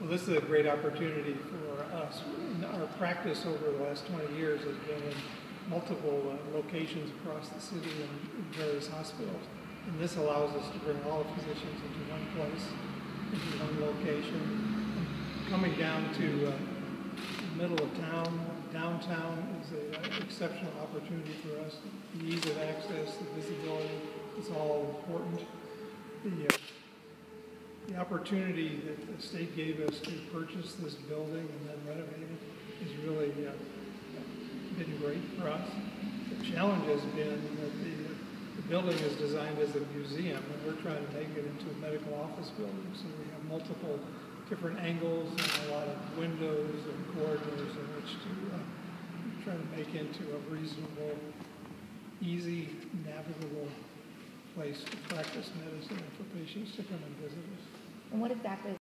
Well, this is a great opportunity for us. Our practice over the last 20 years has been in multiple locations across the city and in various hospitals. And this allows us to bring all the physicians into one place, into one location. And coming down to the middle of town, downtown, is an exceptional opportunity for us. The ease of access, the visibility is all important. The opportunity that the state gave us to purchase this building and then renovate it has really been great for us. The challenge has been that the building is designed as a museum, and we're trying to make it into a medical office building. So we have multiple different angles and a lot of windows and corridors in which to try to make into a reasonable, easy, navigable place to practice medicine and for patients to come and visit us. And what exactly